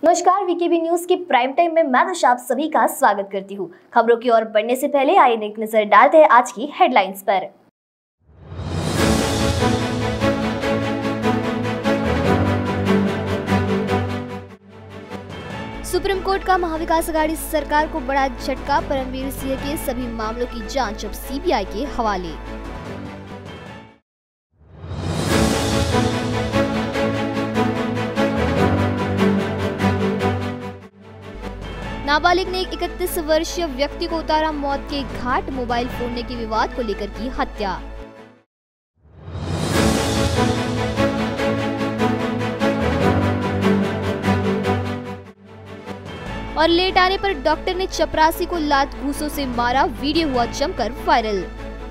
नमस्कार, VKB news की prime time में मैं दशा आप सभी का स्वागत करती हूँ। खबरों की ओर बढ़ने से पहले आइए एक नजर डालते हैं आज की हेडलाइंस पर। सुप्रीम कोर्ट का महाविकास अघाड़ी सरकार को बड़ा झटका, परमवीर सिंह के सभी मामलों की जांच अब सीबीआई के हवाले। नाबालिग ने एक 31 वर्षीय व्यक्ति को उतारा मौत के घाट, मोबाइल फोड़ने के विवाद को लेकर की हत्या। और लेट आने पर डॉक्टर ने चपरासी को लात घूंसों से मारा, वीडियो हुआ जमकर वायरल।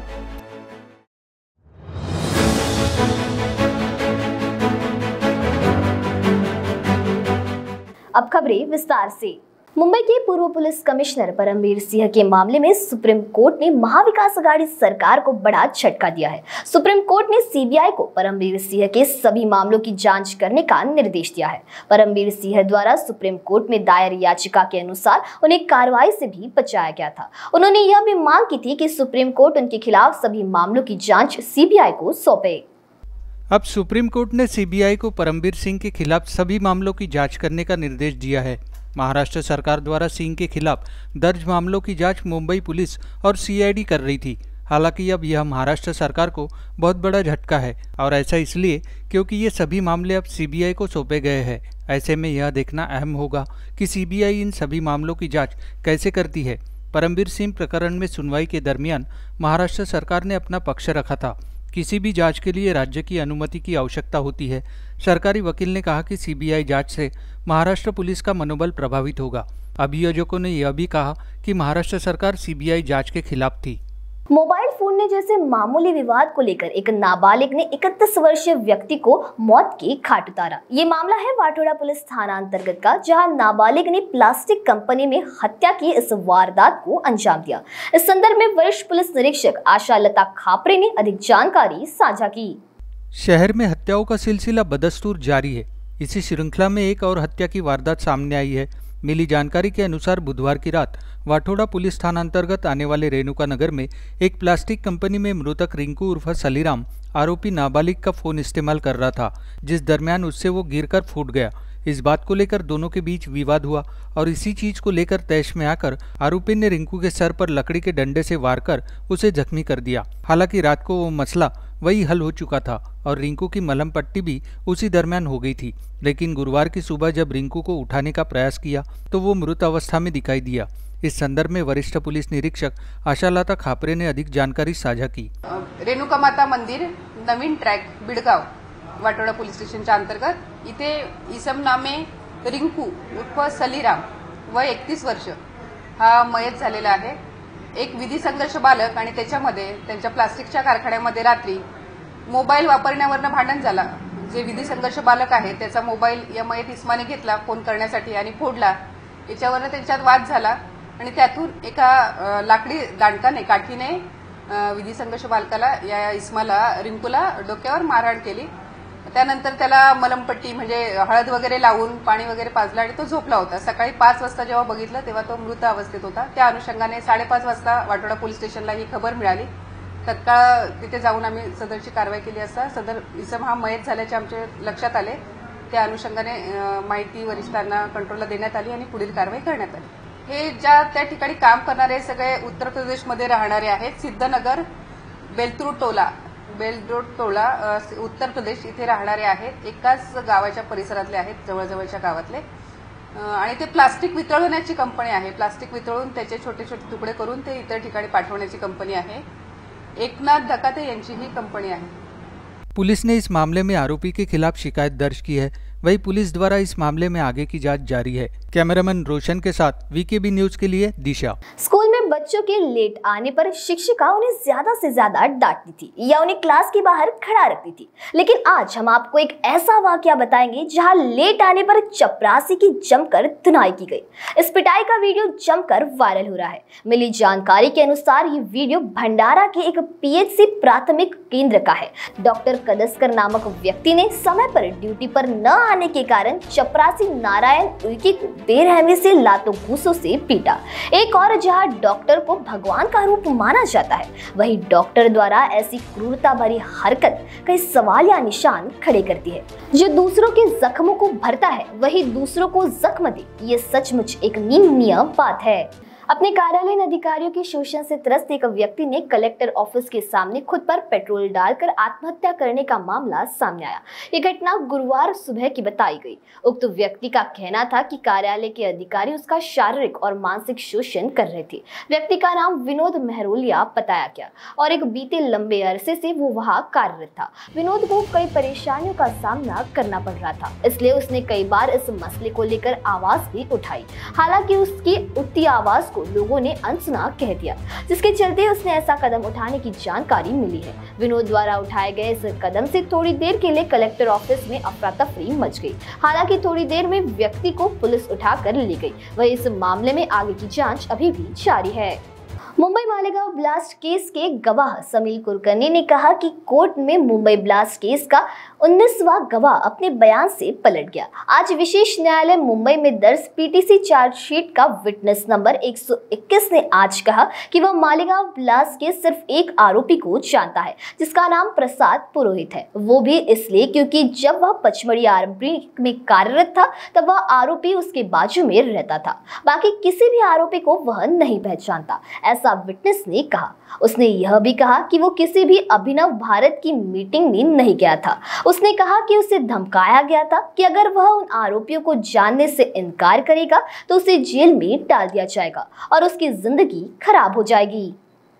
अब खबरें विस्तार से। मुंबई के पूर्व पुलिस कमिश्नर परमवीर सिंह के मामले में सुप्रीम कोर्ट ने महाविकास अघाड़ी सरकार को बड़ा झटका दिया है। सुप्रीम कोर्ट ने सीबीआई को परमवीर सिंह के सभी मामलों की जांच करने का निर्देश दिया है। परमवीर सिंह द्वारा सुप्रीम कोर्ट में दायर याचिका के अनुसार उन्हें कार्रवाई से भी बचाया गया था। उन्होंने यह भी मांग की थी कि सुप्रीम कोर्ट उनके खिलाफ सभी मामलों की जाँच सीबीआई को सौंपे। अब सुप्रीम कोर्ट ने सीबीआई को परमवीर सिंह के खिलाफ सभी मामलों की जांच करने का निर्देश दिया है। महाराष्ट्र सरकार द्वारा सिंह के खिलाफ दर्ज मामलों की जांच मुंबई पुलिस और सीआईडी कर रही थी। हालांकि अब यह महाराष्ट्र सरकार को बहुत बड़ा झटका है और ऐसा इसलिए क्योंकि ये सभी मामले अब सीबीआई को सौंपे गए हैं। ऐसे में यह देखना अहम होगा कि सीबीआई इन सभी मामलों की जाँच कैसे करती है। परमवीर सिंह प्रकरण में सुनवाई के दरमियान महाराष्ट्र सरकार ने अपना पक्ष रखा था। किसी भी जांच के लिए राज्य की अनुमति की आवश्यकता होती है। सरकारी वकील ने कहा कि सीबीआई जांच से महाराष्ट्र पुलिस का मनोबल प्रभावित होगा। अभियोजकों ने यह भी कहा कि महाराष्ट्र सरकार सीबीआई जांच के खिलाफ थी। मोबाइल फोड़ने जैसे मामूली विवाद को लेकर एक नाबालिग ने 31 वर्षीय व्यक्ति को मौत के घाट उतारा। ये मामला है वाटोड़ा पुलिस थाना अंतर्गत का, जहां नाबालिग ने प्लास्टिक कंपनी में हत्या की इस वारदात को अंजाम दिया। इस संदर्भ में वरिष्ठ पुलिस निरीक्षक आशा लता खापरे ने अधिक जानकारी साझा की। शहर में हत्याओं का सिलसिला बदस्तूर जारी है। इसी श्रृंखला में एक और हत्या की वारदात सामने आई है। मिली जानकारी के अनुसार बुधवार की रात वाटोड़ा पुलिस थाना अंतर्गत आने वाले रेणुका नगर में एक प्लास्टिक कंपनी में मृतक रिंकू उर्फ सलीराम आरोपी नाबालिग का फोन इस्तेमाल कर रहा था, जिस दरमियान उससे वो गिरकर फूट गया। इस बात को लेकर दोनों के बीच विवाद हुआ और इसी चीज को लेकर तैश में आकर आरोपी ने रिंकू के सर पर लकड़ी के डंडे से वार कर उसे जख्मी कर दिया। हालांकि रात को वो मसला वही हल हो चुका था और रिंकू की मलहम पट्टी भी उसी दरमियान हो गई थी। लेकिन गुरुवार की सुबह जब रिंकू को उठाने का प्रयास किया तो वो मृत अवस्था में दिखाई दिया। इस संदर्भ में वरिष्ठ पुलिस निरीक्षक आशा लता खापरे ने अधिक जानकारी साझा की। रेणुका माता मंदिर नवीन ट्रॅक बिडगाव वाटोड़ा पोलीस स्टेशनच्या अंतर्गत इथे इसम नामे रिंकू उर्फ सलीराम वय 31 वर्ष हा मयत झालेला आहे। एक विधी संघर्ष बालक आणि त्याच्यामध्ये त्यांच्या प्लास्टिकच्या कारखान्यामध्ये रात्री मोबाईल वापरण्यावरनं भांडण झाला। जे विधी संघर्ष बालक आहे त्याचा मोबाईल या मयत इस्माने घेतला फोन करण्यासाठी आणि फोडला। याच्यावरनं त्यांच्यात वाद झाला आणि त्यातून एका लाकडी दांडकाने काठीने विधी संघर्ष बालकाला या इस्माला रिंकूला डोक्यावर मारहाण केली। त्यानंतर त्याला मलमपट्टी म्हणजे हळद वगैरे लावून पाणी वगैरे पाजलं आणि तो झोपला होता। सकाळी 5 वाजता जेव्हा बघितलं तेव्हा तो मृत अवस्थेत होता। त्या अनुषंगाने 5:30 वाजता वाटोड़ा पोलीस स्टेशनला ही खबर मिळाली। तत्काळ तिथे जाऊन आम्ही सदरची कारवाई केली असता सदर इसम हा मयत झाल्याचे आमच्या लक्षात आले। त्या अनुषंगाने माहिती वरिष्ठांना कंट्रोलला देण्यात आली आणि पुढील कारवाई करण्यात आली। हे ज्या त्या ठिकाणी काम करणारे सगळे उत्तर प्रदेशमध्ये राहणारे आहेत। सिद्धनगर बेलरोड टोला उत्तर प्रदेश इथे राहणारे आहेत। एकाच गावाच्या परिसरातले आहेत, जवळजवळच्या गावातले। आणि ते प्लास्टिक वितळवण्याची कंपनी आहे। प्लास्टिक वितळून त्याचे छोटे छोटे तुकडे करून ते इतर ठिकाणी पाठवण्याची कंपनी आहे। एकनाथ धकाते यांची ही कंपनी आहे। पुलिस ने इस मामले में आरोपी के खिलाफ शिकायत दर्ज की है। वही पुलिस द्वारा इस मामले में आगे की जांच जारी है। कैमरामैन रोशन के साथ वीकेबी न्यूज के लिए दिशा। स्कूल में में बच्चों के लेट आने पर शिक्षिका उन्हें ज्यादा से ज्यादा डांटती थी या उन्हें क्लास के बाहर खड़ा रखती थी। लेकिन आज हम आपको एक ऐसा वाकया बताएंगे जहां लेट आने पर चपरासी की जमकर धुनाई की गई। इस पिटाई का वीडियो जमकर वायरल हो रहा है। मिली जानकारी के अनुसार ये वीडियो भंडारा के एक पीएचसी प्राथमिक केंद्र का है। डॉक्टर कदस्कर नामक व्यक्ति ने समय पर ड्यूटी पर न आने के कारण चपरासी नारायण उइके को बेरहमी से लातों घूंसों से पीटा। एक और जहां डॉक्टर को भगवान का रूप माना जाता है, वहीं डॉक्टर द्वारा ऐसी क्रूरता भरी हरकत कई सवाल या निशान खड़े करती है। जो दूसरों के जख्मों को भरता है वही दूसरों को जख्म दे, ये सचमुच एक निंदनीय बात है। अपने कार्यालयीन अधिकारियों के शोषण से त्रस्त एक व्यक्ति ने कलेक्टर ऑफिस के सामने खुद पर पेट्रोल डालकर आत्महत्या करने का मामला सामने आया। ये घटना गुरुवार सुबह की बताई गई। उक्त व्यक्ति का कहना था कि कार्यालय के अधिकारी उसका शारीरिक और मानसिक शोषण कर रहे थे। व्यक्ति का नाम विनोद महरोलिया बताया गया और एक बीते लंबे अरसे से वो वहाँ कार्यरत था। विनोद को कई परेशानियों का सामना करना पड़ रहा था, इसलिए उसने कई बार इस मसले को लेकर आवाज भी उठाई। हालांकि उसकी उठती आवाज लोगों ने अनसुना कह दिया, जिसके चलते उसने ऐसा कदम उठाने की जानकारी मिली है। विनोद द्वारा उठाए गए इस कदम से थोड़ी देर के लिए कलेक्टर ऑफिस में अफरा तफरी मच गई। हालांकि थोड़ी देर में व्यक्ति को पुलिस उठाकर ले गई। वहीं इस मामले में आगे की जांच अभी भी जारी है। मुंबई मालेगांव ब्लास्ट केस के गवाह समीर कुलकर्णी ने कहा कि कोर्ट में मुंबई ब्लास्ट केस का 19वां गवाह अपने बयान से पलट गया। आज विशेष न्यायालय मुंबई में दर्ज पीटीसी चार्जशीट का विटनेस नंबर 121 ने आज कहा कि वह मालेगांव ब्लास्ट के सिर्फ एक आरोपी को जानता है, जिसका नाम प्रसाद पुरोहित है। वो भी इसलिए क्योंकि जब वह पचमढ़ी आर्मी में कार्यरत था तब वह आरोपी उसके बाजू में रहता था। बाकी किसी भी आरोपी को वह नहीं पहचानता, ऐसा विटनेस ने कहा। उसने यह भी कहा कि वो किसी भी अभिनव भारत की मीटिंग में नहीं गया था। उसने कहा कि उसे धमकाया गया था कि अगर वह उन आरोपियों को जानने से इनकार करेगा तो उसे जेल में डाल दिया जाएगा और उसकी जिंदगी खराब हो जाएगी।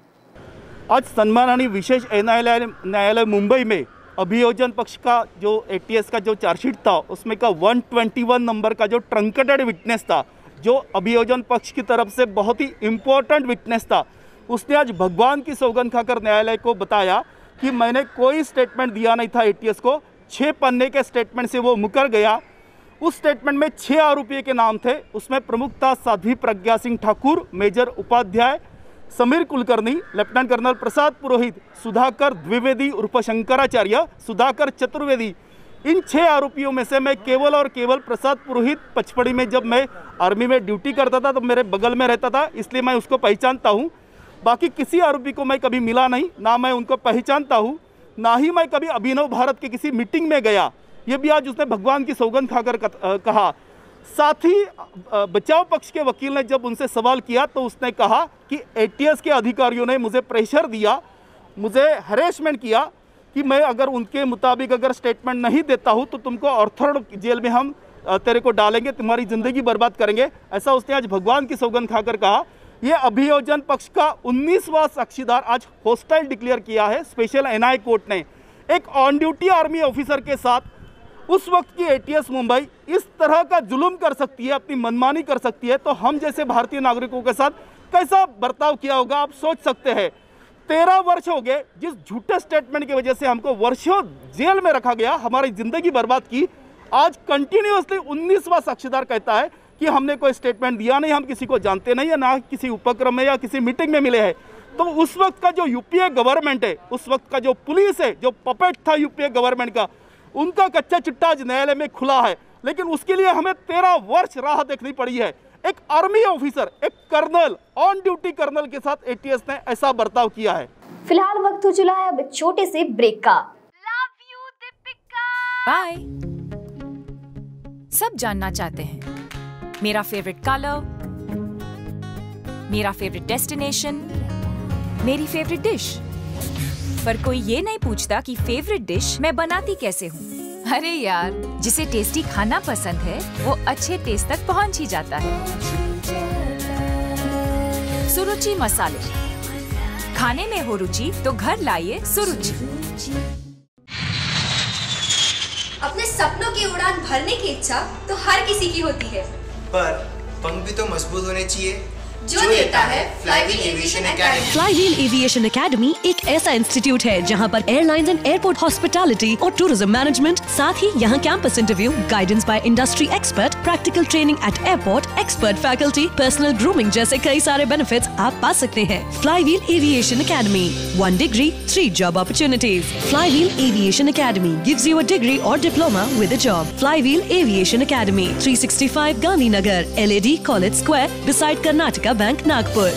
आज सन्माननीय विशेष न्यायालय मुंबई में अभियोजन पक्ष का जो एटीएस का जो चार्जशीट था उसमें का 121 नंबर का जो ट्रंकेटेड विटनेस था, जो अभियोजन पक्ष की तरफ से बहुत ही इम्पोर्टेंट विटनेस था, उसने आज भगवान की सौगंध खाकर न्यायालय को बताया कि मैंने कोई स्टेटमेंट दिया नहीं था एटीएस को। 6 पन्ने के स्टेटमेंट से वो मुकर गया। उस स्टेटमेंट में 6 आरोपियों के नाम थे। उसमें प्रमुख था Sadhvi Pragya Singh Thakur, major Upadhyay, Sameer Kulkarni, lieutenant colonel Prasad Purohit, Sudhakar Dwivedi उर्फ शंकराचार्य, सुधाकर चतुर्वेदी। इन 6 आरोपियों में से मैं केवल और केवल प्रसाद पुरोहित पचमढ़ी में जब मैं आर्मी में ड्यूटी करता था तो मेरे बगल में रहता था, इसलिए मैं उसको पहचानता हूँ। बाकी किसी आरोपी को मैं कभी मिला नहीं, ना मैं उनको पहचानता हूँ, ना ही मैं कभी अभिनव भारत के किसी मीटिंग में गया। ये भी आज उसने भगवान की सौगंध खाकर कहा। साथ ही बचाव पक्ष के वकील ने जब उनसे सवाल किया तो उसने कहा कि एटीएस के अधिकारियों ने मुझे प्रेशर दिया, मुझे हैरेसमेंट किया कि मैं अगर उनके मुताबिक अगर स्टेटमेंट नहीं देता हूँ तो तुमको ऑर्थर जेल में हम तेरे को डालेंगे, तुम्हारी ज़िंदगी बर्बाद करेंगे। ऐसा उसने आज भगवान की सौगंध खाकर कहा। ये अभियोजन पक्ष का 19वां साक्षीदार आज हॉस्टाइल डिक्लेयर किया है स्पेशल एनआई कोर्ट ने। एक ऑन ड्यूटी आर्मी ऑफिसर के साथ उस वक्त की एटीएस मुंबई इस तरह का जुल्म कर सकती है, अपनी मनमानी कर सकती है, तो हम जैसे भारतीय नागरिकों के साथ कैसा बर्ताव किया होगा आप सोच सकते हैं। 13 वर्ष हो गए जिस झूठे स्टेटमेंट की वजह से हमको वर्षों जेल में रखा गया, हमारी ज़िंदगी बर्बाद की। आज कंटिन्यूसली 19वां साक्षीदार कहता है कि हमने कोई स्टेटमेंट दिया नहीं, हम किसी को जानते नहीं है, ना किसी उपक्रम में या किसी मीटिंग में मिले हैं। तो उस वक्त का जो यूपीए गवर्नमेंट है, उस वक्त का जो पुलिस है, जो पपेट था यूपीए गवर्नमेंट का, उनका कच्चा चिट्टा आज न्यायालय में खुला है। लेकिन उसके लिए हमें 13 वर्ष राह देखनी पड़ी है। एक आर्मी ऑफिसर, एक कर्नल, ऑन ड्यूटी कर्नल के साथ एटीएस ने ऐसा बर्ताव किया है। फिलहाल वक्त हो चला है अब छोटे से ब्रेक का। Love you Deepika. बाय। सब जानना चाहते हैं मेरा फेवरेट कलर, मेरा फेवरेट डेस्टिनेशन, मेरी फेवरेट डिश, पर कोई ये नहीं पूछता कि फेवरेट डिश मैं बनाती कैसे हूँ। अरे यार, जिसे टेस्टी खाना पसंद है वो अच्छे टेस्ट तक पहुँच ही जाता है। सुरुचि मसाले, खाने में हो रुचि तो घर लाइए सुरुचि। अपने सपनों की उड़ान भरने की इच्छा तो हर किसी की होती है, पर पंख भी तो मजबूत होने चाहिए। जो देता है Flywheel Aviation Academy. Flywheel Aviation Academy एक ऐसा इंस्टीट्यूट है जहां पर एयरलाइंस एंड एयरपोर्ट हॉस्पिटैलिटी और टूरिज्म मैनेजमेंट, साथ ही यहां campus interview, guidance by industry expert, practical training at airport, expert faculty, personal grooming जैसे कई सारे बेनिफिट्स आप पा सकते हैं। Flywheel Aviation Academy, 1 degree 3 job opportunities. Flywheel Aviation Academy gives you a degree और diploma with a job. Flywheel Aviation academy, 365 Gandhinagar, LAD College Square, beside Karnataka Bank, Nagpur.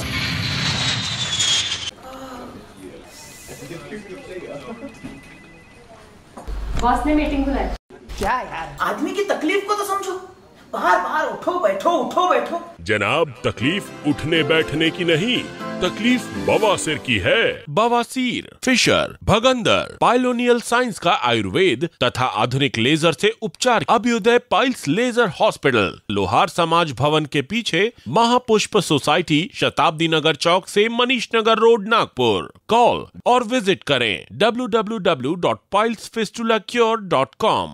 Boss ने meeting बुलाई। क्या यार, आदमी की तकलीफ को तो समझो। बाहर बाहर उठो बैठो उठो बैठो। जनाब, तकलीफ उठने बैठने की नहीं, तकलीफ बवासीर की है। बवासीर, फिशर, भगंदर, पाइलोनियल साइंस का आयुर्वेद तथा आधुनिक लेजर से उपचार। अभ्युदय पाइल्स लेजर हॉस्पिटल, लोहार समाज भवन के पीछे, महापुष्प सोसाइटी, शताब्दी नगर चौक से मनीष नगर रोड, नागपुर। कॉल और विजिट करें www.pilesfistulacure.com।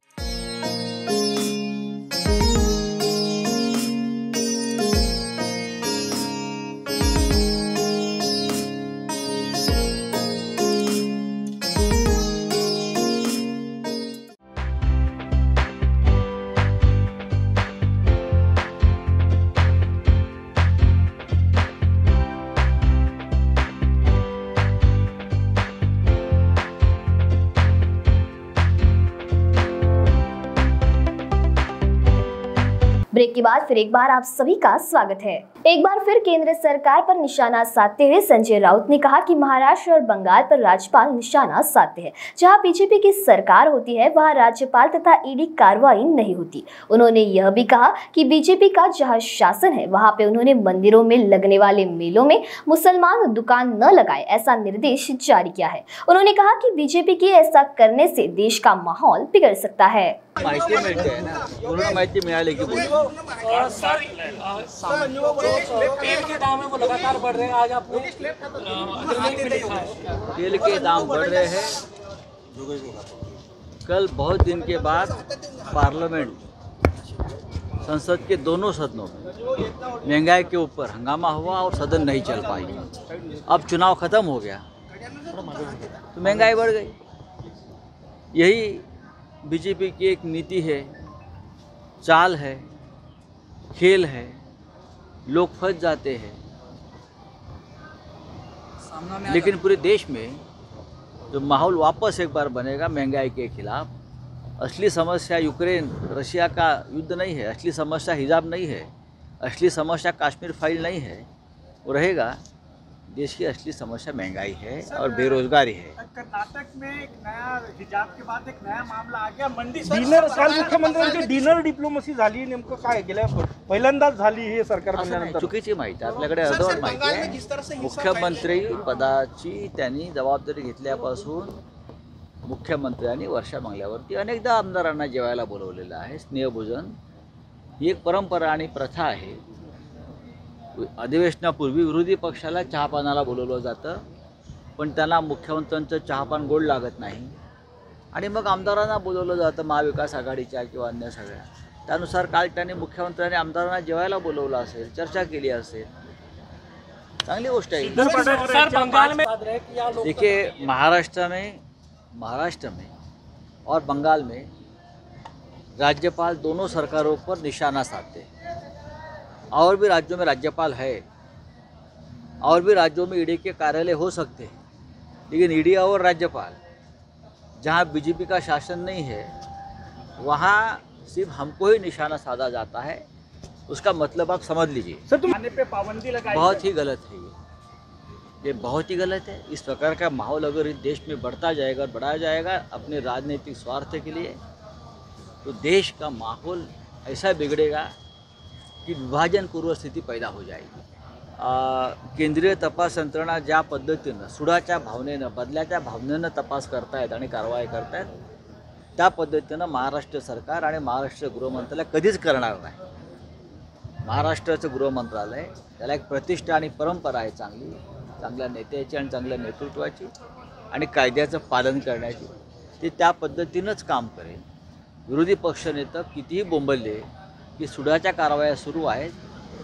ब्रेक के बाद फिर एक बार आप सभी का स्वागत है। एक बार फिर केंद्र सरकार पर निशाना साधते हुए संजय राउत ने कहा कि महाराष्ट्र और बंगाल पर राज्यपाल निशाना साधते हैं। जहां बीजेपी की सरकार होती है वहां राज्यपाल तथा ईडी कार्रवाई नहीं होती। उन्होंने यह भी कहा कि बीजेपी का जहां शासन है वहां पे उन्होंने मंदिरों में लगने वाले मेलों में मुसलमान दुकान न लगाए, ऐसा निर्देश जारी किया है। उन्होंने कहा कि बीजेपी के ऐसा करने से देश का माहौल बिगड़ सकता है। माहिती मिळते आहे ना, पूर्ण माहिती मिळाली की तेल के दाम है वो लगातार बढ़ रहे हैं। आज आपने तेल के दाम बढ़ रहे हैं। कल बहुत दिन के बाद पार्लियामेंट, संसद के दोनों सदनों में महंगाई के ऊपर हंगामा हुआ और सदन नहीं चल पाई। अब चुनाव खत्म हो गया तो महंगाई बढ़ गई। यही बीजेपी की एक नीति है, चाल है, खेल है, लोग फंस जाते हैं। लेकिन पूरे देश में जो माहौल वापस एक बार बनेगा महंगाई के खिलाफ, असली समस्या यूक्रेन रशिया का युद्ध नहीं है, असली समस्या हिजाब नहीं है, असली समस्या कश्मीर फाइल नहीं है, वो रहेगा। देश की असली समस्या महंगाई है और बेरोजगारी है। कर्नाटक में एक नया हिजाब के बाद एक नया मामला आ गया। मंडी डिनर, काल मुख्यमंत्र्यांची डिनर डिप्लोमसी झाली, नेमकं काय गेल्या पहिल्यांदाच झाली हे सरकार बनल्यानंतर? चुकीची माहिती, आपल्याकडे अर्धवट माहिती आहे। मुख्यमंत्री पदाची त्यांनी जबाबदारी घेतल्यापासून मुख्यमंत्र्यांनी वर्षा बंगल्यावरती अनेकदा आमदारांना जेवायला बोलवलेलं आहे। स्नेहभोजन ही एक परंपरा आणि प्रथा आहे। अधिवेशनापूर्वी विरोधी पक्षाला चहापानाला बोलवलं जातं, पण त्यांना मुख्यमंत्र्यांचं चहापान गोड लागत नाही आणि मग आमदारांना बोलवलं जातं, महाविकास आघाडीच्या किंवा अन्य सगळ्या। त्यानुसार काल त्यांनी मुख्यमंत्र्यांनी आमदारांना जेवायला बोलवलं असेल, चर्चा केली असेल, चांगली गोष्ट आहे। देखिए, महाराष्ट्र में और बंगाल में राज्यपाल दोनों सरकारों पर निशाना साधते हैं। और भी राज्यों में राज्यपाल है, और भी राज्यों में ईडी के कार्यालय हो सकते हैं, लेकिन ईडी और राज्यपाल, जहां बीजेपी का शासन नहीं है वहां सिर्फ हमको ही निशाना साधा जाता है। उसका मतलब आप समझ लीजिए। सर, तुम खाने पे पाबंदी लगाई, बहुत ही गलत है ये बहुत ही गलत है। इस प्रकार का माहौल अगर इस देश में बढ़ता जाएगा और बढ़ाया जाएगा अपने राजनीतिक स्वार्थ के लिए, तो देश का माहौल ऐसा बिगड़ेगा की विभाजन पूर्व स्थिती पैदा हो जाएगी। केंद्रीय तपास यंत्रणा ज्या पद्धतीनं सुडाच्या भावनेनं, बदल्याच्या भावनेनं तपास करतायत आणि कारवाई करतायत, त्या पद्धतीनं महाराष्ट्र सरकार आणि महाराष्ट्र गृहमंत्रालय कधीच करणार नाही। महाराष्ट्राचं गृहमंत्रालय, त्याला एक प्रतिष्ठा आणि परंपरा आहे चांगली, चांगल्या नेत्याची आणि चांगल्या नेतृत्वाची आणि कायद्याचं पालन करण्याची। ते त्या पद्धतीनंच काम करेल। विरोधी पक्षनेते कितीही बोंबलले की सुडाच्या कारवाया सुरू आहेत,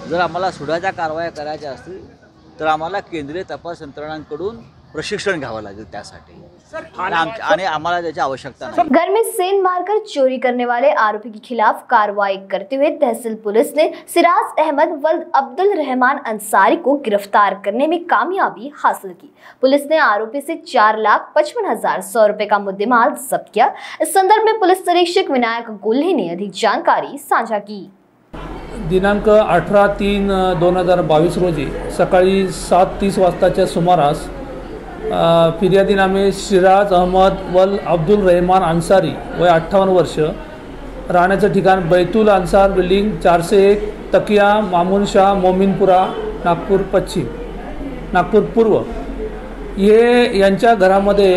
जर आम्हाला सुडाच्या कारवाया करायच्या असतील तर आम्हाला केंद्रीय तपास यंत्रणांकडून प्रशिक्षण घ्यावं लागेल त्यासाठी आणि आम्हाला त्याची आवश्यकता नाही। घर में सेंध मारकर चोरी करने वाले आरोपी के खिलाफ कार्रवाई करते हुए तहसील पुलिस ने सिराज अहमद वल्द अब्दुल रहमान अंसारी को गिरफ्तार करने में कामयाबी हासिल की। पुलिस ने आरोपी से 4,55,100 रुपए का मुद्देमाल जब्त किया। इस संदर्भ में पुलिस निरीक्षक विनायक गोल्हे ने अधिक जानकारी साझा की। दिनांक 18/3/2022 रोजी सकाळी 7:30 वाजताच्या सुमारास फिर्यादीनामे सिराज अहमद वल अब्दुल रहमान अंसारी वय 58 वर्ष, राहण्याचं ठिकाण बैतूल अंसार बिल्डिंग 401 तकिया मामून शाह मोमीनपुरा नागपूर पश्चिम नागपूर पूर्व हे यांच्या घरामध्ये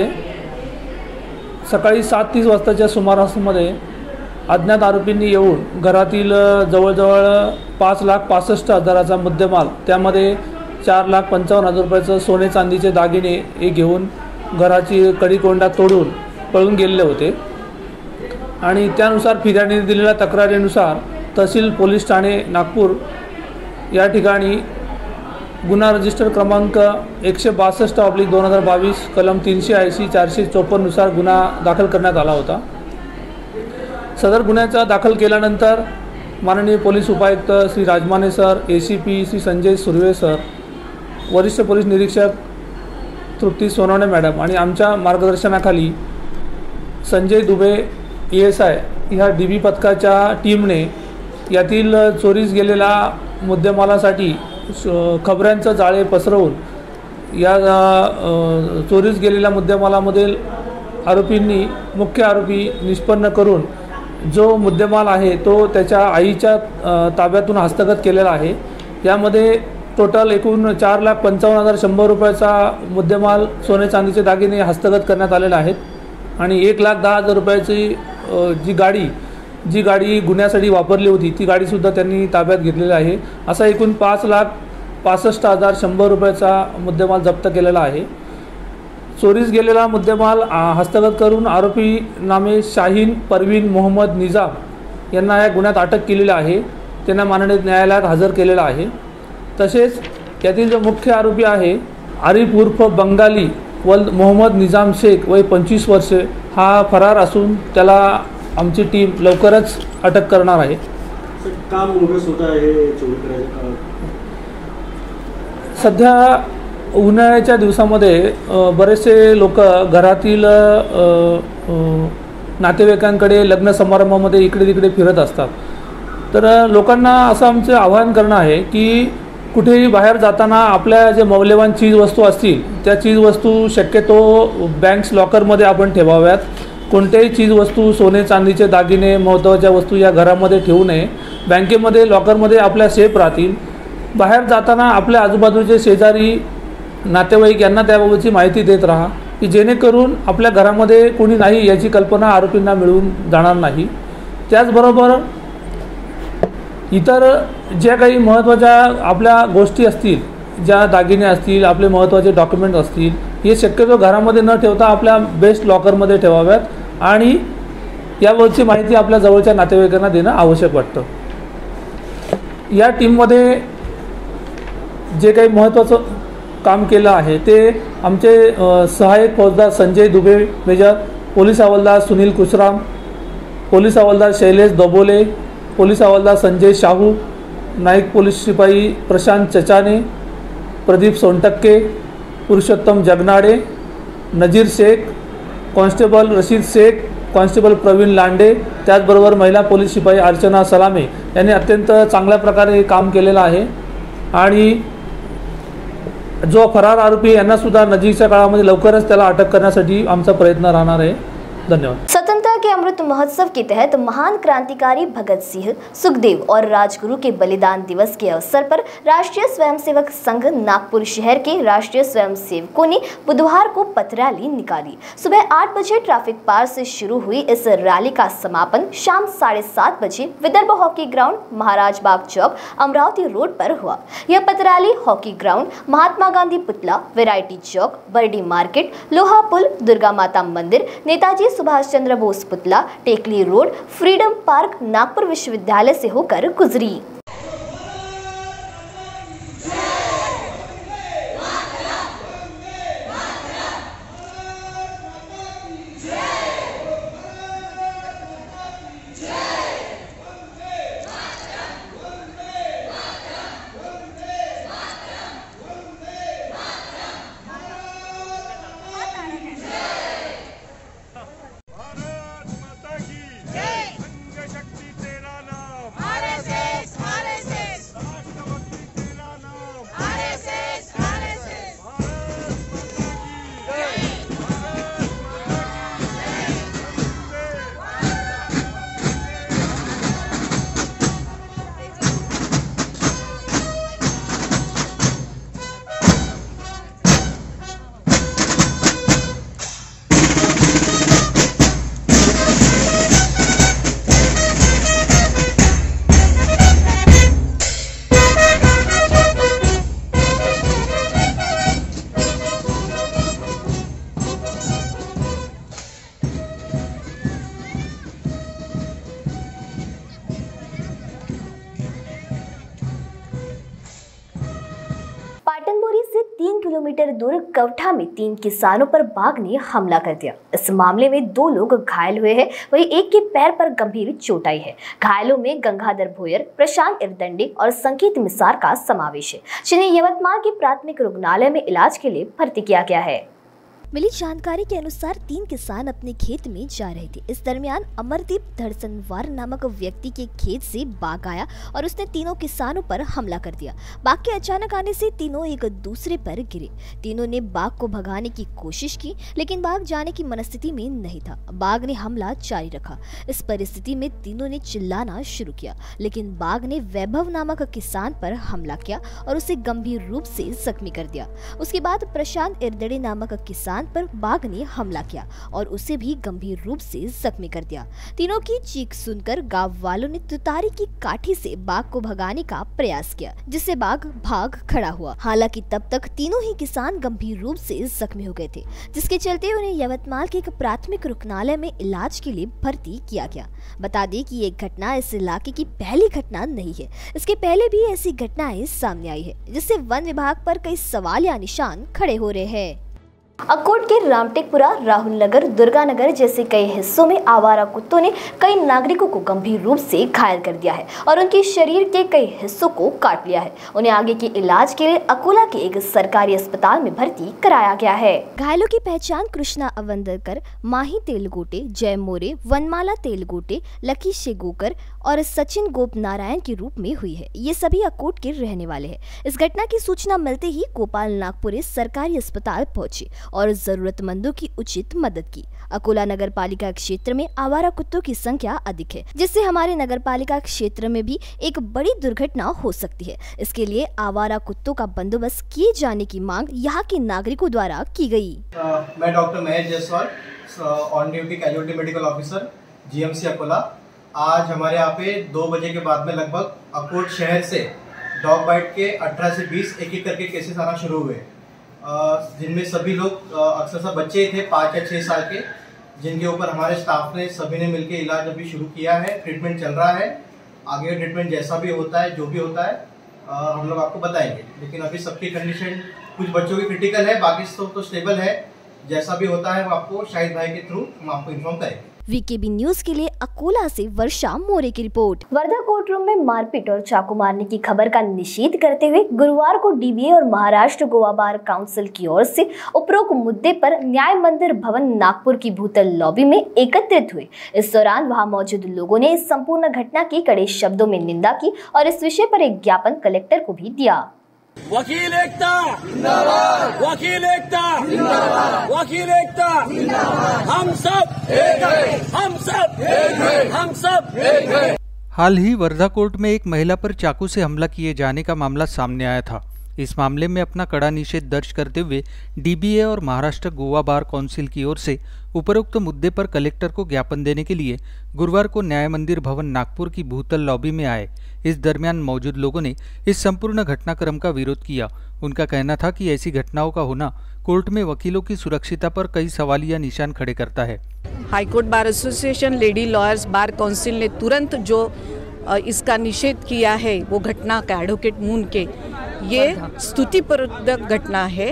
सकाळी 7:30 वाजताच्या सुमारासमध्ये अज्ञात आरोपींनी येऊन घरातील जवळजवळ 5,65,000चा मुद्देमाल, त्यामध्ये 4,55,000 रुपयाचं सोने चांदीचे दागिने हे घेऊन घराची कडी-कोंडा तोडून पळून गेलेले होते। आणि त्यानुसार फिर्यादीने दिलेल्या तक्रारीनुसार तहसील पोलीस ठाणे नागपूर या ठिकाणी गुन्हा रजिस्टर क्रमांक 162/2022 कलम 380 454 नुसार गुन्हा दाखल करण्यात आला होता। सदर गुन्ह्याचा दाखल केल्यानंतर माननीय पोलीस उपायुक्त Shri Rajmane sir, ACP Shri Sanjay Surve sir, वरिष्ठ पोलीस निरीक्षक तृप्ती सोनवणे मॅडम आणि आमच्या मार्गदर्शनाखाली संजय दुबे ESI ह्या DB पथकाच्या टीमने यातील चोरीस गेलेल्या मुद्देमालासाठी खबऱ्यांचं जाळे पसरवून या चोरीस गेलेल्या मुद्देमालामधील आरोपींनी मुख्य आरोपी निष्पन्न करून जो मुद्देमाल आहे तो त्याच्या आईच्या ताब्यातून हस्तगत केलेला आहे। यामध्ये टोटल एकूण 4,55,100 रुपयाचा मुद्देमाल सोने चांदीचे दागिने हस्तगत करण्यात आलेले आहेत आणि 1,10,000 रुपयाची जी गाडी गुन्ह्यासाठी वापरली होती ती गाडीसुद्धा त्यांनी ताब्यात घेतलेली आहे। असा एकूण 5,65,100 रुपयाचा मुद्देमाल जप्त केलेला आहे। चोरीस गेलेला मुद्देमाल हस्तगत करून आरोपी नामे शाहीन परवीन मोहम्मद निजाम यांना या गुन्ह्यात अटक केलेली आहे। त्यांना माननीय न्यायालयात हजर केलेला आहे। तसेच यातील जो मुख्य आरोपी आहे आरिफ उर्फ बंगाली वल्द मोहम्मद निजाम शेख वय 25 वर्षे हा फरार असून त्याला आमची टीम लवकरच अटक करणार आहे। काम बोगस होता आहे चोरी करायचं? सध्या उन्हाळ्याच्या दिवसामध्ये बरेचसे लोक घरातील नातेवाईकांकडे लग्न समारंभामध्ये इकडे तिकडे फिरत असतात। तर लोकांना असं आमचं आवाहन करणं आहे की कुठेही बाहेर जाताना आपल्या जे मौल्यवान चीजवस्तू असतील त्या चीजवस्तू शक्यतो बँक्स लॉकरमध्ये आपण ठेवाव्यात। कोणत्याही चीजवस्तू सोने चांदीचे दागिने महत्त्वाच्या वस्तू या घरामध्ये ठेवू नये। बँकेमध्ये लॉकरमध्ये आपल्या सेफ राहतील। बाहेर जाताना आपल्या आजूबाजूचे शेजारी नातेवाईक यांना त्याबाबतची माहिती देत राहा की जेणेकरून आपल्या घरामध्ये कोणी नाही याची कल्पना आरोपींना मिळून जाणार नाही। त्याचबरोबर इतर ज्या काही महत्त्वाच्या आपल्या गोष्टी असतील, ज्या दागिने असतील, आपले महत्त्वाचे डॉक्युमेंट असतील, हे शक्यतो घरामध्ये न ठेवता आपल्या बेस्ट लॉकरमध्ये ठेवाव्यात आणि याबाबतची माहिती आपल्या जवळच्या नातेवाईकांना देणं आवश्यक वाटतं। या टीममध्ये जे काही महत्त्वाचं काम केलं आहे ते आमचे सहाय्यक फौजदार संजय दुबे मेजर, पोलीस हवालदार सुनील कुशराम, पोलीस हवालदार शैलेश दोबोले, पोलीस हवालदार संजय शाहू, नाईक पोलीस शिपाई प्रशांत चचाने, प्रदीप सोनटक्के, पुरुषोत्तम जगनाडे, नजीर शेख, कॉन्स्टेबल रशीद शेख, कॉन्स्टेबल प्रवीण लांडे, त्याचबरोबर महिला पोलीस शिपाई अर्चना सलामे यांनी अत्यंत चांगल्या प्रकारे काम केलेलं आहे। आणि जो फरार आरोपी यांना सुद्धा नजीकच्या काळामध्ये लवकरच त्याला अटक करण्यासाठी आमचा प्रयत्न राहणार आहे। धन्यवाद। स्वतंत्रता के अमृत महोत्सव के तहत महान क्रांतिकारी भगत सिंह, सुखदेव और राजगुरु के बलिदान दिवस के अवसर पर राष्ट्रीय स्वयंसेवक संघ नागपुर शहर के राष्ट्रीय स्वयंसेवकों ने बुधवार को पथ रैली निकाली। सुबह 8 बजे ट्रैफिक पार से शुरू हुई इस रैली का समापन शाम 7:30 बजे विदर्भ हॉकी ग्राउंड, महाराज बाग चौक, अमरावती रोड पर हुआ। यह पथ रैली हॉकी ग्राउंड, महात्मा गांधी पुतला, वैरायटी चौक, बर्डी मार्केट, लोहा पुल, दुर्गा माता मंदिर, नेताजी सुभाष चंद्र बोस पुतला, Tekdi road, freedom park, Nagpur विश्वविद्यालय से होकर गुजरी। किलोमीटर दूर कवठा में 3 किसानों पर बाघ ने हमला कर दिया। इस मामले में 2 लोग घायल हुए हैं, वहीं एक के पैर पर गंभीर चोट आई है। घायलों में गंगाधर भोयर, प्रशांत इरदंडे और संकेत मिसार का समावेश है, जिन्हें यवतमाल के प्राथमिक रुग्णालय में इलाज के लिए भर्ती किया गया है। मिली जानकारी के अनुसार 3 किसान अपने खेत में जा रहे थे। इस दरमियान अमरदीप धड़सनवार नामक व्यक्ति के खेत से बाघ आया और उसने तीनों किसानों पर हमला कर दिया। बाघ के अचानक आने से तीनों एक दूसरे पर गिरे। तीनों ने बाघ को भगाने की कोशिश की, लेकिन बाघ जाने की मनस्थिति में नहीं था। बाघ ने हमला जारी रखा। इस परिस्थिति में तीनों ने चिल्लाना शुरू किया, लेकिन बाघ ने वैभव नामक किसान पर हमला किया और उसे गंभीर रूप से जख्मी कर दिया। उसके बाद प्रशांत इरदड़े नामक किसान पर बाघ ने हमला किया और उसे भी गंभीर रूप से जख्मी कर दिया। तीनों की चीख सुनकर गांव वालों ने तुतारी की काठी से बाघ को भगाने का प्रयास किया, जिससे बाघ भाग खड़ा हुआ। हालांकि तब तक तीनों ही किसान गंभीर रूप से जख्मी हो गए थे, जिसके चलते उन्हें यवतमाल के एक प्राथमिक रुग्णालय में इलाज के लिए भर्ती किया गया। बता दें कि ये घटना इस इलाके की पहली घटना नहीं है। इसके पहले भी ऐसी घटनाएं सामने आई है, जिससे वन विभाग पर कई सवाल या निशान खड़े हो रहे हैं। अकोट के रामटेकपुरा, राहुल नगर, दुर्गा नगर जैसे कई हिस्सों में आवारा कुत्तों ने कई नागरिकों को गंभीर रूप से घायल कर दिया है और उनके शरीर के कई हिस्सों को काट लिया है। उन्हें आगे के इलाज के लिए अकोला के एक सरकारी अस्पताल में भर्ती कराया गया है। घायलों की पहचान कृष्णा अवंदरकर, माही तेलगोटे, जय मोरे, वनमाला तेलगोटे, लकी शेगोकर और सचिन गोप नारायण के रूप में हुई है। ये सभी अकोट के रहने वाले हैं। इस घटना की सूचना मिलते ही गोपाल नागपुरे सरकारी अस्पताल पहुंचे और जरूरतमंदों की उचित मदद की। अकोला नगर पालिका क्षेत्र में आवारा कुत्तों की संख्या अधिक है, जिससे हमारे नगर पालिका क्षेत्र में भी एक बड़ी दुर्घटना हो सकती है। इसके लिए आवारा कुत्तों का बंदोबस्त किए जाने की मांग यहाँ के नागरिकों द्वारा की गई। मैं doctor Mahesh Jaiswal, on duty casualty medical officer, GMC Akola. आज हमारे यहाँ पे 2 बजे के बाद में लगभग अकोट शहर से डॉग बाइट के 18 से 20 एक करके केसेस आना शुरू हुए, जिनमें सभी लोग अक्सर बच्चे थे 5 या 6 साल के, जिनके ऊपर हमारे स्टाफ ने सभी ने मिलकर इलाज अभी शुरू किया है। ट्रीटमेंट चल रहा है। आगे ट्रीटमेंट जैसा भी होता है, जो भी होता है, हम लोग आपको बताएंगे। लेकिन अभी सबकी कंडीशन, कुछ बच्चों की क्रिटिकल है, बाकी तो स्टेबल है। जैसा भी होता है वो आपको शाहिद भाई के थ्रू हम आपको इन्फॉर्म करेंगे। वीकेबी न्यूज के लिए अकोला से वर्षा मोरे की रिपोर्ट। वर्धा कोर्ट रूम में मारपीट और चाकू मारने की खबर का निषेध करते हुए गुरुवार को डीबीए और महाराष्ट्र गोवा बार काउंसिल की ओर से उपरोक्त मुद्दे पर न्याय मंदिर भवन नागपुर की भूतल लॉबी में एकत्रित हुए। इस दौरान वहां मौजूद लोगों ने इस संपूर्ण घटना की कड़े शब्दों में निंदा की और इस विषय पर एक ज्ञापन कलेक्टर को भी दिया। वकील एकता जिंदाबाद, वकील एकता जिंदाबाद, वकील एकता जिंदाबाद। हम सब एक हैं, हम सब एक हैं, हम सब एक हैं। हाल ही वर्धा कोर्ट में एक महिला पर चाकू से हमला किए जाने का मामला सामने आया था। इस मामले में अपना कड़ा निषेध दर्ज करते हुए डीबीए और महाराष्ट्र गोवा बार काउंसिल की ओर से उपरोक्त मुद्दे पर कलेक्टर को ज्ञापन देने के लिए गुरुवार को न्याय मंदिर भवन नागपुर की भूतल लॉबी में आए। इस दरमियान मौजूद लोगों ने इस संपूर्ण घटनाक्रम का विरोध किया। उनका कहना था कि ऐसी घटनाओं का होना कोर्ट में वकीलों की सुरक्षिता पर कई सवालिया निशान खड़े करता है। High court bar association, lady lawyers bar council ने तुरंत जो इसका निषेध किया है, वो घटना का एडवोकेट मून के, ये स्तुतिप्रदक घटना है।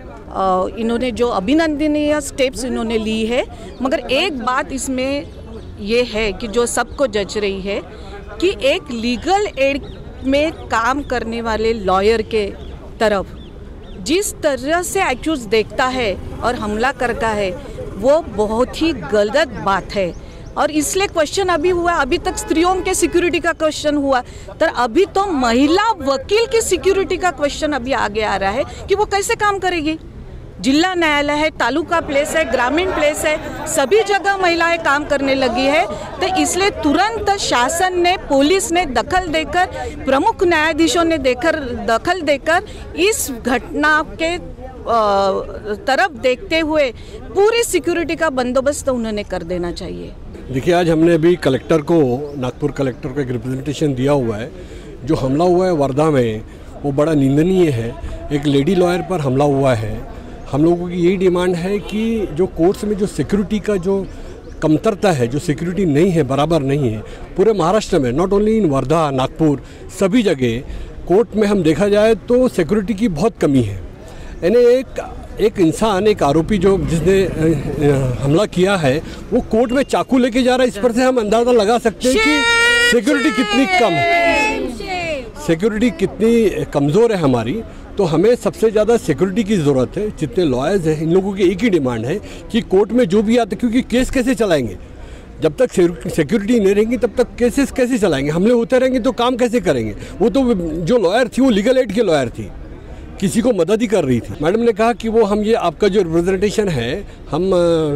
इन्होंने जो अभिनंदनीय स्टेप्स इन्होंने ली है, मगर एक बात इसमें ये है कि जो सबको जच रही है कि एक लीगल एड में काम करने वाले लॉयर के तरफ जिस तरह से एक्यूज देखता है और हमला करता है, वो बहुत ही गलत बात है। और इसलिए क्वेश्चन अभी हुआ, अभी तक स्त्रियों के सिक्योरिटी का क्वेश्चन हुआ, तो अभी तो महिला वकील की सिक्योरिटी का क्वेश्चन अभी आगे आ रहा है कि वो कैसे काम करेगी। जिला न्यायालय है, तालुका प्लेस है, ग्रामीण प्लेस है, सभी जगह महिलाएं काम करने लगी है। तो इसलिए तुरंत शासन ने, पुलिस ने दखल देकर, प्रमुख न्यायाधीशों ने दखल देकर इस घटना के तरफ देखते हुए पूरी सिक्योरिटी का बंदोबस्त उन्होंने कर देना चाहिए। देखिए, आज हमने अभी कलेक्टर को, नागपुर कलेक्टर को एक रिप्रेजेंटेशन दिया हुआ है। जो हमला हुआ है वर्धा में, वो बड़ा निंदनीय है। एक लेडी लॉयर पर हमला हुआ है। हम लोगों की यही डिमांड है कि जो कोर्ट्स में जो सिक्योरिटी का जो कमतरता है, जो सिक्योरिटी नहीं है, बराबर नहीं है, पूरे महाराष्ट्र में, not only in Wardha, Nagpur, सभी जगह कोर्ट में हम देखा जाए तो सिक्योरिटी की बहुत कमी है। यानी एक इंसान, एक आरोपी जो जिसने हमला किया है, वो कोर्ट में चाकू लेके जा रहा है। इस पर से हम अंदाज़ा लगा सकते हैं कि सिक्योरिटी कितनी कम है, सिक्योरिटी कितनी कमज़ोर है हमारी। तो हमें सबसे ज़्यादा सिक्योरिटी की ज़रूरत है। जितने लॉयर्स हैं, इन लोगों की एक ही डिमांड है कि कोर्ट में जो भी आते, क्योंकि केस कैसे चलाएंगे जब तक सिक्योरिटी नहीं रहेंगी, तब तक केसेस कैसे चलाएंगे? हमले होते रहेंगे तो काम कैसे करेंगे? वो तो जो लॉयर थी वो लीगल एड के लॉयर थी, किसी को मदद ही कर रही थी। मैडम ने कहा कि वो हम ये आपका जो रिप्रेजेंटेशन है हम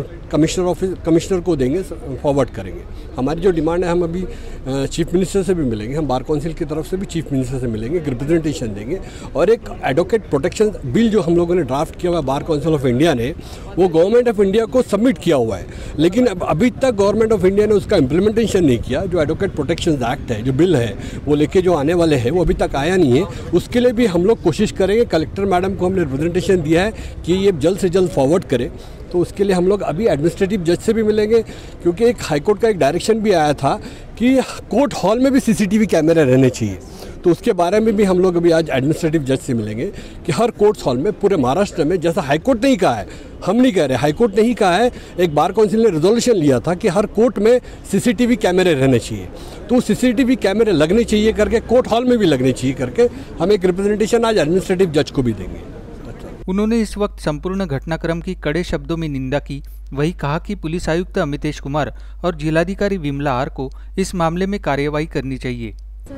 कमिश्नर को देंगे, फॉरवर्ड करेंगे। हमारी जो डिमांड है, हम अभी चीफ मिनिस्टर से भी मिलेंगे, हम बार काउंसिल की तरफ से भी चीफ मिनिस्टर से मिलेंगे, रिप्रेजेंटेशन देंगे। और एक एडवोकेट प्रोटेक्शन बिल जो हम लोगों ने ड्राफ्ट किया हुआ है बार काउंसिल ऑफ इंडिया ने, वो गवर्नमेंट ऑफ इंडिया को सबमिट किया हुआ है, लेकिन अभी तक गवर्नमेंट ऑफ इंडिया ने उसका इम्प्लीमेंटेशन नहीं किया। जो एडवोकेट प्रोटेक्शन एक्ट है, जो बिल है, वो लेके जो आने वाले हैं, वो अभी तक आया नहीं है। उसके लिए भी हम लोग कोशिश करेंगे। कलेक्टर मैडम को हमने रिप्रेजेंटेशन दिया है कि ये जल्द से जल्द फॉरवर्ड करें। तो उसके लिए हम लोग अभी एडमिनिस्ट्रेटिव जज से भी मिलेंगे, क्योंकि एक हाईकोर्ट का एक डायरेक्शन भी आया था कि कोर्ट हॉल में भी सीसीटीवी कैमरे रहने चाहिए। तो उसके बारे में भी हम लोग अभी आज एडमिनिस्ट्रेटिव जज से मिलेंगे कि हर कोर्ट्स हॉल में पूरे महाराष्ट्र में, जैसा हाईकोर्ट नहीं कहा है, हम नहीं कह रहे, हाईकोर्ट नहीं कहा है, एक बार काउंसिल ने रिजोल्यूशन लिया था कि हर कोर्ट में सीसीटीवी कैमरे रहने चाहिए। तो सीसीटीवी कैमरे लगने चाहिए करके, कोर्ट हॉल में भी लगने चाहिए करके हम एक रिप्रेजेंटेशन आज एडमिनिस्ट्रेटिव जज को भी देंगे। उन्होंने इस वक्त संपूर्ण घटनाक्रम की कड़े शब्दों में निंदा की। वही कहा कि पुलिस आयुक्त अमितेश कुमार और जिलाधिकारी विमला आर को इस मामले में कार्यवाही करनी चाहिए।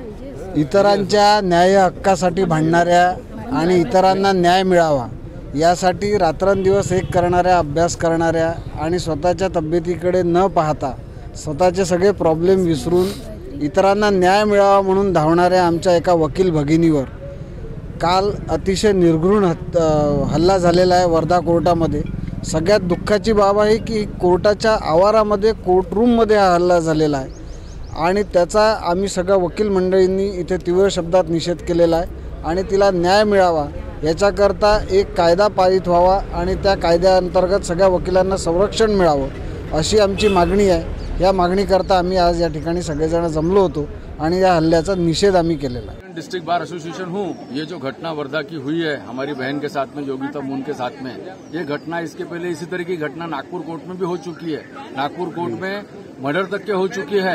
इतरांच्या न्याय हक्कासाठी भांडणाऱ्या आणि इतरांना न्याय मिळावा यासाठी रात्रंदिवस एक करणाऱ्या, अभ्यास करणाऱ्या आणि स्वतःच्या तब्येतीकडे न पाहता स्वतःचे सगळे प्रॉब्लेम विसरून इतरांना न्याय मिळावा म्हणून धावणाऱ्या आमच्या एका वकील भगिनीवर काल अतिशय निर्घृण हल्ला झालेला आहे वर्धा कोर्टामध्ये। सगळ्यात दुःखाची बाब आहे की कोर्टाच्या आवारामध्ये, कोर्टरूममध्ये हा हल्ला झालेला आहे आणि त्याचा आम्ही सगळ्या वकील मंडळींनी इथे तीव्र शब्दात निषेध केलेला आहे आणि तिला न्याय मिळावा याच्याकरता एक कायदा पारित व्हावा आणि त्या कायद्याअंतर्गत सगळ्या वकिलांना संरक्षण मिळावं अशी आमची मागणी आहे। या मागणीकरता आम्ही आज या ठिकाणी सगळेजण जमलो होतो आणि या हल्ल्याचा निषेध आम्ही केलेला है। डिस्ट्रिक्ट बार एसोसिएशन हूँ। ये जो घटना वर्धा की हुई है हमारी बहन के साथ में, योगिता मून के साथ में, ये घटना इसके पहले इसी तरह की घटना नागपुर कोर्ट में भी हो चुकी है। नागपुर कोर्ट में मर्डर तक के हो चुकी है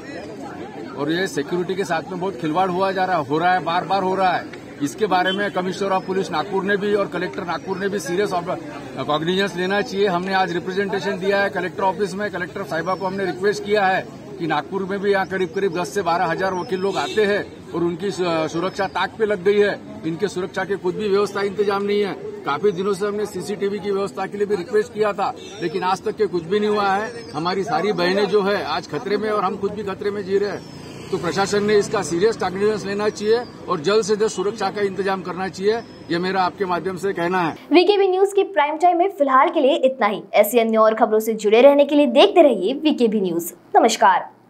और ये सिक्योरिटी के साथ में बहुत खिलवाड़ हो रहा है, बार बार हो रहा है। इसके बारे में कमिश्नर ऑफ पुलिस नागपुर ने भी और कलेक्टर नागपुर ने भी सीरियस कॉग्निजेंस लेना चाहिए। हमने आज रिप्रेजेंटेशन दिया है कलेक्टर ऑफिस में। कलेक्टर साहिबा को हमने रिक्वेस्ट किया है कि नागपुर में भी यहाँ करीब 10 से 12 हजार वकील लोग आते हैं और उनकी सुरक्षा ताक पे लग गई है। इनके सुरक्षा के कुछ भी व्यवस्था इंतजाम नहीं है। काफी दिनों से हमने सीसीटीवी की व्यवस्था के लिए भी रिक्वेस्ट किया था, लेकिन आज तक के कुछ भी नहीं हुआ है। हमारी सारी बहनें जो है आज खतरे में और हम खुद भी खतरे में जी रहे हैं। तो प्रशासन ने इसका सीरियस कॉग्निजेंस लेना चाहिए और जल्द से जल्द सुरक्षा का इंतजाम करना चाहिए। ये मेरा आपके माध्यम से कहना है। वीकेबी न्यूज की प्राइम टाइम में फिलहाल के लिए इतना ही। ऐसी अन्य और खबरों से जुड़े रहने के लिए देखते रहिए वीकेबी न्यूज। नमस्कार।